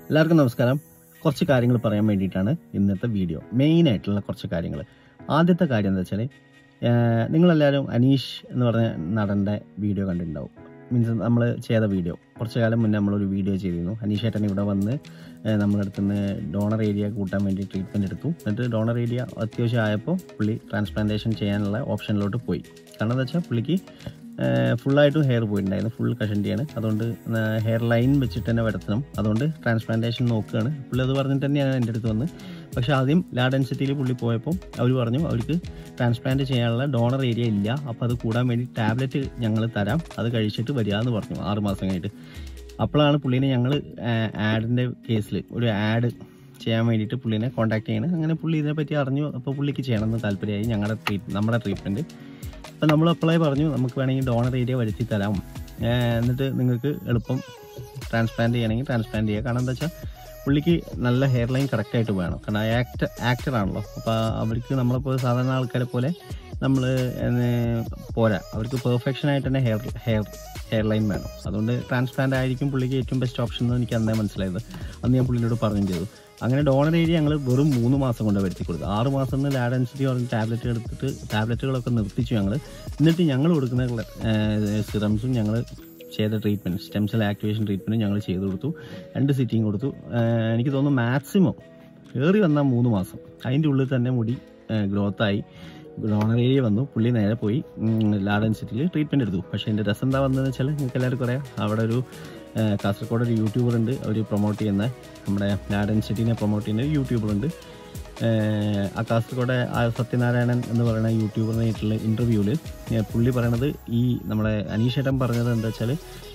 എല്ലാവർക്കും നമസ്കാരം. കുറച്ച് കാര്യങ്ങൾ പറയാൻ വേണ്ടിയിട്ടാണ് ഇന്നത്തെ വീഡിയോ. മെയിനായിട്ടുള്ള കുറച്ച് കാര്യങ്ങൾ. ആദ്യത്തെ കാര്യം എന്താ വെച്ചാൽ, നിങ്ങളെല്ലാവരും അനീഷ് എന്ന് പറഞ്ഞ നടൻ്റെ വീഡിയോ കണ്ടിട്ടുണ്ടാവും. മീൻസ് നമ്മൾ ചെയ്ത വീഡിയോ കുറച്ച് കാലം മുന്നേ നമ്മളൊരു വീഡിയോ ചെയ്തിരുന്നു. അനീഷ് ഏട്ടൻ ഇവിടെ വന്ന് നമ്മുടെ അടുത്ത് നിന്ന് ഡോണർ ഏരിയ കൂട്ടാൻ വേണ്ടി ട്രീറ്റ്മെൻറ്റ് എടുത്തു. എന്നിട്ട് ഡോണർ ഏരിയ അത്യാവശ്യം ആയപ്പോൾ പുള്ളി ട്രാൻസ്പ്ലാന്റേഷൻ ചെയ്യാനുള്ള ഓപ്ഷനിലോട്ട് പോയി. കാരണം എന്താ വെച്ചാൽ പുള്ളിക്ക് ഫുള്ളായിട്ടും ഹെയർ പോയിട്ടുണ്ടായിരുന്നു. ഫുൾ കഷണ്ടിയാണ്. അതുകൊണ്ട് ഹെയർ ലൈൻ വെച്ചിട്ട് തന്നെ വരുത്തണം. അതുകൊണ്ട് ട്രാൻസ്പ്ലാന്റേഷൻ നോക്കുകയാണ്. പുള്ളി അത് പറഞ്ഞിട്ട് തന്നെയാണ് എൻ്റെ അടുത്ത് വന്ന്. പക്ഷേ ആദ്യം ലാ ഡെൻസിറ്റിയിൽ പുള്ളി പോയപ്പോൾ അവർ പറഞ്ഞു അവർക്ക് ട്രാൻസ്പ്ലാന്റ് ചെയ്യാനുള്ള ഡോണർ ഏരിയ ഇല്ല, അപ്പോൾ അത് കൂടാൻ വേണ്ടി ടാബ്ലറ്റ് ഞങ്ങൾ തരാം, അത് കഴിച്ചിട്ട് വരികയെന്ന് പറഞ്ഞു 6 മാസം കഴിഞ്ഞിട്ട്. അപ്പോഴാണ് പുള്ളീനെ ഞങ്ങൾ ആഡിൻ്റെ കേസിൽ ഒരു ആഡ് ചെയ്യാൻ വേണ്ടിയിട്ട് പുള്ളീനെ കോൺടാക്ട് ചെയ്യണം. അങ്ങനെ പുള്ളി ഇതിനെപ്പറ്റി അറിഞ്ഞു. അപ്പോൾ പുള്ളിക്ക് ചെയ്യണമെന്ന് താല്പര്യമായി നമ്മുടെ ട്രീറ്റ്മെൻറ്റ്. അപ്പോൾ നമ്മൾ അപ്ലൈ പറഞ്ഞു നമുക്ക് വേണമെങ്കിൽ ഡോണർ ഏരിയ വരുത്തി തരാം, എന്നിട്ട് നിങ്ങൾക്ക് എളുപ്പം ട്രാൻസ്പ്ലാന്റ് ചെയ്യണമെങ്കിൽ ട്രാൻസ്പ്ലാന്റ് ചെയ്യുക. കാരണം എന്താ വെച്ചാൽ പുള്ളിക്ക് നല്ല ഹെയർ ലൈൻ കറക്റ്റായിട്ട് വേണം. കാരണം ആക്ടറാണല്ലോ. അപ്പോൾ അവർക്ക് നമ്മളിപ്പോൾ സാധാരണ ആൾക്കാരെ പോലെ നമ്മൾ പോരാ, അവർക്ക് പെർഫെക്ഷനായിട്ട് തന്നെ ഹെയർ ലൈൻ വേണം. അതുകൊണ്ട് ട്രാൻസ്പ്ലാന്റ് ആയിരിക്കും പുള്ളിക്ക് ഏറ്റവും ബെസ്റ്റ് ഓപ്ഷൻ എന്ന് എനിക്ക് അന്നേ മനസ്സിലായത്. അന്ന് ഞാൻ പുള്ളിനോട് പറഞ്ഞു ചെയ്തു. അങ്ങനെ ഡോണർ ഏരിയ ഞങ്ങൾ വെറും 3 മാസം കൊണ്ട് വരുത്തി കൊടുത്തു. 6 മാസം ലാ ഡെൻസിറ്റി പറഞ്ഞ് ടാബ്ലറ്റുകളൊക്കെ നിർത്തിച്ചു ഞങ്ങൾ. എന്നിട്ട് ഞങ്ങൾ കൊടുക്കുന്ന സിറംസും ഞങ്ങൾ ചെയ്ത treatment, stem cell activation treatment ഞങ്ങൾ ചെയ്ത് കൊടുത്തു. 2 സിറ്റിങ് കൊടുത്തു. എനിക്ക് തോന്നുന്നു മാക്സിമം കയറി വന്നാൽ 3 മാസം. അതിൻ്റെ ഉള്ളിൽ തന്നെ മുടി ഗ്രോത്തായി ഡോണർ ഏരിയ വന്നു. പുള്ളി നേരെ പോയി ലാ ഡെൻസിറ്റിയിൽ ട്രീറ്റ്മെൻറ്റ് എടുത്തു. പക്ഷേ എൻ്റെ രസം എന്താ വന്നതെന്ന് വെച്ചാൽ നിങ്ങൾക്ക് എല്ലാവർക്കും അറിയാം, അവിടെ ഒരു കാസർഗോഡ് ഒരു യൂട്യൂബർ ഉണ്ട്. അവർ പ്രൊമോട്ട് ചെയ്യുന്ന നമ്മുടെ ലാ ഡെൻസിറ്റിനെ പ്രൊമോട്ട് ചെയ്യുന്ന ഒരു യൂട്യൂബറുണ്ട്. ആ കാസർഗോഡ് സത്യനാരായണൻ എന്ന് പറയുന്ന യൂട്യൂബറിനായിട്ടുള്ള ഇൻ്റർവ്യൂവിൽ പുള്ളി പറയണത്, ഈ നമ്മുടെ അനീഷ് ഏട്ടൻ പറഞ്ഞത് എന്താ വെച്ചാൽ,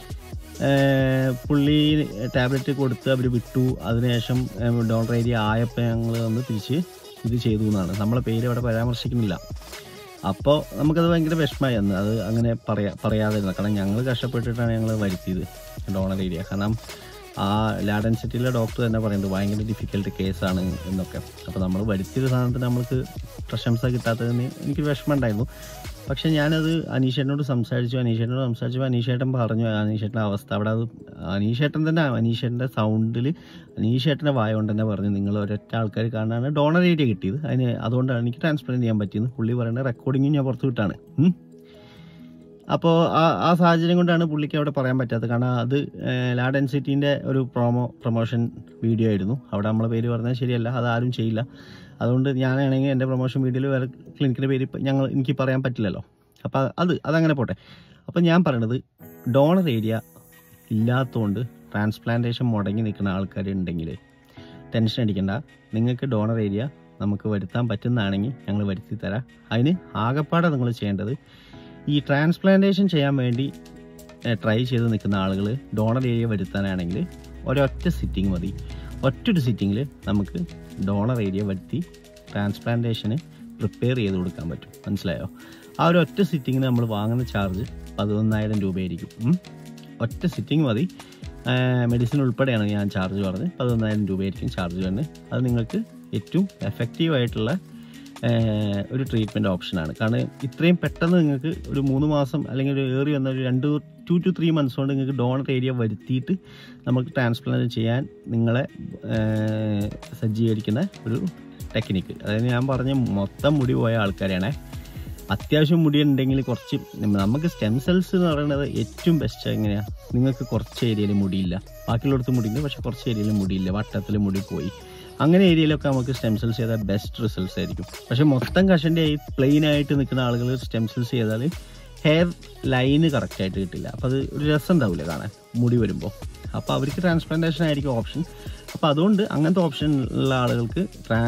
പുള്ളി ടാബ്ലറ്റ് കൊടുത്ത് അവർ വിട്ടു. അതിനുശേഷം ഡോണർ ഏരിയ ആയപ്പോൾ ഞങ്ങൾ വന്ന് തിരിച്ച് ഇത് ചെയ്തു എന്നാണ്. നമ്മളെ പേര് അവിടെ പരാമർശിക്കുന്നില്ല. അപ്പോൾ നമുക്കത് ഭയങ്കര വിഷമമായി അന്ന്. അത് അങ്ങനെ പറയാതിരുന്നത്. കാരണം ഞങ്ങൾ കഷ്ടപ്പെട്ടിട്ടാണ് ഞങ്ങൾ വരുത്തിയത് ഡോണർ ഏരിയ. കാരണം ആ ലാ ഡെൻസിറ്റിയിലെ ഡോക്ടർ തന്നെ പറയുന്നത് ഭയങ്കര ഡിഫിക്കൽട്ട് കേസാണ് എന്നൊക്കെ. അപ്പോൾ നമ്മൾ വരുത്തിയൊരു സാധനത്തിന് നമ്മൾക്ക് പ്രശംസ കിട്ടാത്തതിന് എനിക്ക് വിഷമം ഉണ്ടായിരുന്നു. പക്ഷേ ഞാനത് അനീഷേട്ടനോട് സംസാരിച്ചപ്പോൾ അനീഷേട്ടൻ പറഞ്ഞു അനീഷേട്ടൻ്റെ അവസ്ഥ അവിടെ. അത് അനീഷേട്ടൻ്റെ സൗണ്ടിൽ അനീഷേട്ടൻ്റെ വായ കൊണ്ട് തന്നെ പറഞ്ഞു, നിങ്ങൾ ഒരൊറ്റ ആൾക്കാർ കാണാനാണ് ഡോണർ ഏരിയ കിട്ടിയത്, അതുകൊണ്ടാണ് എനിക്ക് ട്രാൻസ്പ്ലാന്റ് ചെയ്യാൻ പറ്റിയെന്ന് പുള്ളി പറയുന്ന റെക്കോർഡിങ്ങും ഞാൻ പുറത്ത് വിട്ടാണ്. അപ്പോൾ ആ സാഹചര്യം കൊണ്ടാണ് പുള്ളിക്ക് അവിടെ പറയാൻ പറ്റാത്തത്. കാരണം അത് ലാ ഡെൻസിറ്റീൻ്റെ ഒരു പ്രൊമോഷൻ വീഡിയോ ആയിരുന്നു. അവിടെ നമ്മളെ പേര് പറഞ്ഞാൽ ശരിയല്ല, അതാരും ചെയ്യില്ല. അതുകൊണ്ട് ഞാനാണെങ്കിൽ എൻ്റെ പ്രൊമോഷൻ വീഡിയോയിൽ വേറെ ക്ലിനിക്കിൻ്റെ പേര് എനിക്ക് പറയാൻ പറ്റില്ലല്ലോ. അപ്പോൾ അതങ്ങനെ പോട്ടെ. അപ്പോൾ ഞാൻ പറയണത്, ഡോണർ ഏരിയ ഇല്ലാത്തതുകൊണ്ട് ട്രാൻസ്പ്ലാന്റേഷൻ മുടങ്ങി നിൽക്കുന്ന ആൾക്കാരുണ്ടെങ്കിൽ ടെൻഷൻ അടിക്കണ്ട. നിങ്ങൾക്ക് ഡോണർ ഏരിയ നമുക്ക് വരുത്താൻ പറ്റുന്നതാണെങ്കിൽ ഞങ്ങൾ വരുത്തി തരാം. അതിന് ആകെപ്പാടെ നിങ്ങൾ ചെയ്യേണ്ടത്, ഈ ട്രാൻസ്പ്ലാന്റേഷൻ ചെയ്യാൻ വേണ്ടി ട്രൈ ചെയ്ത് നിൽക്കുന്ന ആളുകൾ ഡോണർ ഏരിയ വരുത്താനാണെങ്കിൽ ഒരൊറ്റ സിറ്റിംഗ് മതി. ഒറ്റൊരു സിറ്റിങ്ങിൽ നമുക്ക് ഡോണർ ഏരിയ വരുത്തി ട്രാൻസ്പ്ലാന്റേഷന് പ്രിപ്പയർ ചെയ്ത് കൊടുക്കാൻ പറ്റും. മനസ്സിലായോ? ആ ഒരു ഒറ്റ സിറ്റിങ്ങിന് നമ്മൾ വാങ്ങുന്ന ചാർജ് 11,000 രൂപയായിരിക്കും. ഒറ്റ സിറ്റിംഗ് മതി. മെഡിസിൻ ഉൾപ്പെടെയാണ് ഞാൻ ചാർജ് പറഞ്ഞത്. 11,000 രൂപയായിരിക്കും ചാർജ് വരുന്നത്. അത് നിങ്ങൾക്ക് ഏറ്റവും എഫക്റ്റീവായിട്ടുള്ള ഒരു ട്രീറ്റ്മെൻറ്റ് ഓപ്ഷനാണ്. കാരണം ഇത്രയും പെട്ടെന്ന് നിങ്ങൾക്ക് ഒരു 3 മാസം അല്ലെങ്കിൽ ഒരു ഏറി വന്ന ഒരു 2 to 3 months കൊണ്ട് നിങ്ങൾക്ക് ഡോണർ ഏരിയ വരുത്തിയിട്ട് നമുക്ക് ട്രാൻസ്പ്ലാന്റ് ചെയ്യാൻ നിങ്ങളെ സജ്ജീകരിക്കുന്ന ഒരു ടെക്നിക്ക്. അതായത് ഞാൻ പറഞ്ഞ മൊത്തം മുടി പോയ ആൾക്കാരാണ്. അത്യാവശ്യം മുടി ഉണ്ടെങ്കിൽ കുറച്ച് നമുക്ക് സ്റ്റെം സെൽസ് എന്ന് പറയുന്നത് ഏറ്റവും ബെസ്റ്റ്. എങ്ങനെയാണ്, നിങ്ങൾക്ക് കുറച്ച് ഏരിയയിൽ മുടിയില്ല, ബാക്കിയുള്ളടത്ത് മുടിയുണ്ട്, പക്ഷെ കുറച്ച് ഏരിയയിൽ മുടിയില്ല, വട്ടത്തിൽ മുടി പോയി, അങ്ങനെ ഏരിയയിലൊക്കെ നമുക്ക് സ്റ്റെം സെൽസ് ചെയ്താൽ ബെസ്റ്റ് റിസൾട്ട്സ് ആയിരിക്കും. പക്ഷേ മൊത്തം കഷൻ്റെ പ്ലെയിൻ ആയിട്ട് നിൽക്കുന്ന ആളുകൾ സ്റ്റെം സെൽസ് ചെയ്താൽ ഹെയർ ലൈന് കറക്റ്റായിട്ട് കിട്ടില്ല. അപ്പോൾ അത് ഒരു രസം ഉണ്ടാവില്ല കാണാൻ മുടി വരുമ്പോൾ. അപ്പോൾ അവർക്ക് ട്രാൻസ്പ്ലാന്റേഷൻ ആയിരിക്കും ഓപ്ഷൻ. അപ്പോൾ അതുകൊണ്ട് അങ്ങനത്തെ ഓപ്ഷൻ ഉള്ള ആളുകൾക്ക്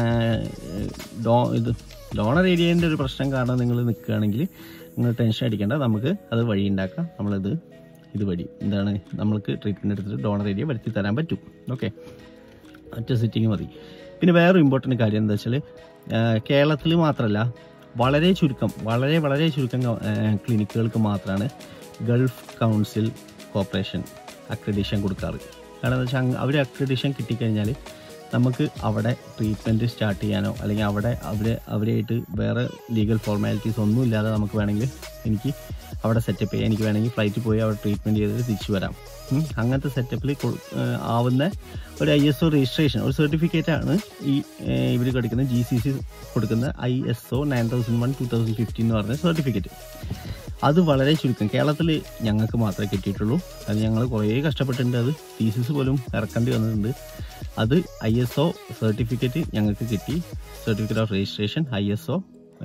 ഡോണർ ഏരിയേൻ്റെ ഒരു പ്രശ്നം കാരണം നിങ്ങൾ നിൽക്കുകയാണെങ്കിൽ നിങ്ങൾ ടെൻഷൻ അടിക്കേണ്ട. നമുക്ക് അത് വഴി ഉണ്ടാക്കാം. ഇത് വഴി നമ്മൾക്ക് ട്രീറ്റ്മെൻറ്റ് എടുത്തിട്ട് ഡോണർ ഏരിയ വരുത്തി തരാൻ പറ്റും. ഓക്കെ, ഒറ്റ സിറ്റിങ് മതി. പിന്നെ വേറൊരു ഇമ്പോർട്ടൻറ്റ് കാര്യം എന്താ വെച്ചാൽ, കേരളത്തിൽ മാത്രമല്ല, വളരെ ചുരുക്കം ക്ലിനിക്കുകൾക്ക് മാത്രമാണ് ഗൾഫ് കൗൺസിൽ കോർപ്പറേഷൻ അക്രഡിഷൻ കൊടുക്കാറ്. കാരണം എന്താ വെച്ചാൽ അവർ അക്രഡിഷൻ കിട്ടിക്കഴിഞ്ഞാൽ നമുക്ക് അവിടെ ട്രീറ്റ്മെൻറ്റ് സ്റ്റാർട്ട് ചെയ്യാനോ അല്ലെങ്കിൽ അവരായിട്ട് വേറെ ലീഗൽ ഫോർമാലിറ്റീസ് ഒന്നും ഇല്ലാതെ നമുക്ക് വേണമെങ്കിൽ അവിടെ സെറ്റപ്പ് ചെയ്യാം. എനിക്ക് വേണമെങ്കിൽ ഫ്ലൈറ്റിൽ പോയി അവിടെ ട്രീറ്റ്മെൻറ്റ് ചെയ്തിട്ട് തിരിച്ചു വരാം. അങ്ങനത്തെ സെറ്റപ്പിൽ ആവുന്ന ഒരു ISO രജിസ്ട്രേഷൻ, ഒരു സർട്ടിഫിക്കറ്റാണ് ഈ ഇവർ കൊടുക്കുന്ന GCC കൊടുക്കുന്ന ISO 9001:2015 എന്ന് പറഞ്ഞ സർട്ടിഫിക്കറ്റ്. അത് വളരെ ചുരുക്കം കേരളത്തിൽ ഞങ്ങൾക്ക് മാത്രമേ കിട്ടിയിട്ടുള്ളൂ. അത് ഞങ്ങൾ കുറേ കഷ്ടപ്പെട്ടിട്ടുണ്ട്. അത് തീസിസ് പോലും ഇറക്കേണ്ടി വന്നിട്ടുണ്ട്. അത് ISO സർട്ടിഫിക്കറ്റ് ഞങ്ങൾക്ക് കിട്ടി. Certificate of registration ISO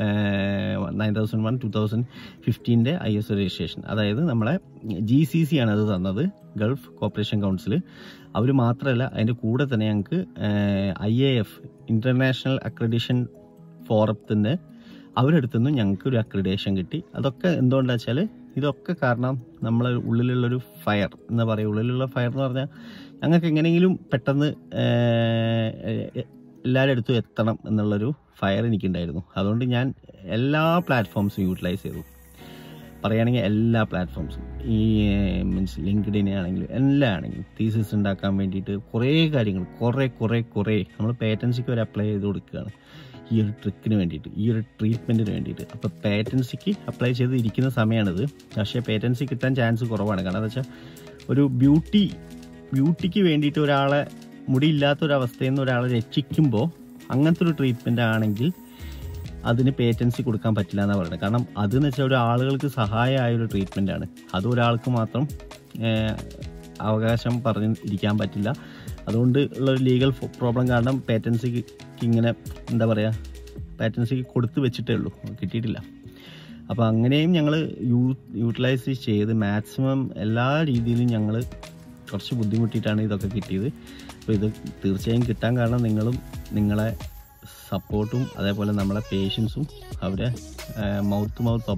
9001:2015 ISO registration. അതായത് നമ്മളെ GCC ആണ് അത് തന്നത്, ഗൾഫ് കോപ്പറേഷൻ കൗൺസിൽ. അവർ മാത്രമല്ല, അതിൻ്റെ കൂടെ തന്നെ ഞങ്ങൾക്ക് IAF ഇൻ്റർനാഷണൽ അക്രഡിഷൻ ഫോറത്തിൻ്റെ അവരെടുത്തുനിന്നും ഞങ്ങൾക്ക് ഒരു അക്രഡിറ്റേഷൻ കിട്ടി. അതൊക്കെ എന്തുകൊണ്ടാണെന്ന് വെച്ചാൽ ഇതൊക്കെ കാരണം നമ്മളെ ഉള്ളിലുള്ളൊരു ഫയർ എന്ന് പറയും. ഉള്ളിലുള്ള ഫയർ എന്ന് പറഞ്ഞാൽ ഞങ്ങൾക്ക് എങ്ങനെയെങ്കിലും പെട്ടെന്ന് എല്ലാവരുടെ അടുത്തും എത്തണം എന്നുള്ളൊരു ഫയർ എനിക്കുണ്ടായിരുന്നു. അതുകൊണ്ട് ഞാൻ എല്ലാ പ്ലാറ്റ്ഫോംസും യൂട്ടിലൈസ് ചെയ്തു. പറയുകയാണെങ്കിൽ എല്ലാ പ്ലാറ്റ്ഫോംസും, ഈ മീൻസ് ലിങ്ക്ഡിനെ ആണെങ്കിലും എല്ലാം ആണെങ്കിലും തീസിസ് ഉണ്ടാക്കാൻ വേണ്ടിയിട്ട് കുറേ കാര്യങ്ങൾ കുറേ നമ്മൾ പേറ്റൻസിക്ക് വരെ അപ്ലൈ ചെയ്ത് കൊടുക്കുകയാണ് ഈ ഒരു ട്രിക്കിന് വേണ്ടിയിട്ട്, ഈ ഒരു ട്രീറ്റ്മെൻറ്റിന് വേണ്ടിയിട്ട്. അപ്പോൾ പേറ്റൻസിക്ക് അപ്ലൈ ചെയ്ത് ഇരിക്കുന്ന സമയമാണിത്. പക്ഷേ പേറ്റൻസി കിട്ടാൻ ചാൻസ് കുറവാണ്. കാരണം എന്താ വെച്ചാൽ ഒരു ബ്യൂട്ടിക്ക് വേണ്ടിയിട്ട് ഒരാളെ, മുടിയില്ലാത്തൊരവസ്ഥയിൽ നിന്ന് ഒരാളെ രക്ഷിക്കുമ്പോൾ അങ്ങനത്തെ ഒരു ട്രീറ്റ്മെൻ്റ് ആണെങ്കിൽ അതിന് പേറ്റൻസി കൊടുക്കാൻ പറ്റില്ല എന്നാണ് പറയുന്നത്. കാരണം അതെന്ന് വെച്ചാൽ ഒരു ആളുകൾക്ക് സഹായമായൊരു ട്രീറ്റ്മെൻറ്റാണ്. അത് ഒരാൾക്ക് മാത്രം അവകാശം പറഞ്ഞ് ഇരിക്കാൻ പറ്റില്ല. അതുകൊണ്ട് ഉള്ളൊരു ലീഗൽ പ്രോബ്ലം കാരണം പേറ്റൻസിക്ക് ഇങ്ങനെ എന്താ പറയുക, പേറ്റൻസിക്ക് കൊടുത്ത് വെച്ചിട്ടേ ഉള്ളൂ, കിട്ടിയിട്ടില്ല. അപ്പോൾ അങ്ങനെയും ഞങ്ങൾ യൂട്ടിലൈസ് ചെയ്ത് മാക്സിമം എല്ലാ രീതിയിലും ഞങ്ങൾ കുറച്ച് ബുദ്ധിമുട്ടിയിട്ടാണ് ഇതൊക്കെ കിട്ടിയത്. അപ്പോൾ ഇത് തീർച്ചയായും കിട്ടാൻ കാരണം നിങ്ങളെ സപ്പോർട്ടും അതേപോലെ നമ്മളെ പേഷ്യൻസും അവരെ മൗത്ത് ടു മൗത്ത്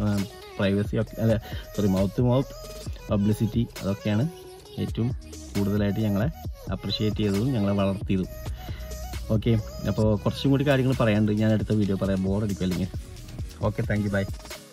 പബ്ലിസിറ്റി അതൊക്കെയാണ് ഏറ്റവും കൂടുതലായിട്ട് ഞങ്ങളെ അപ്രിഷ്യേറ്റ് ചെയ്തതും ഞങ്ങളെ വളർത്തിയതും. ഓക്കെ, അപ്പോൾ കുറച്ചും കൂടി കാര്യങ്ങൾ പറയാനുണ്ട്. ഞാൻ അടുത്ത വീഡിയോ പറയാം, ബോറടിക്കും അല്ലെങ്കിൽ. Okay, thank you, by.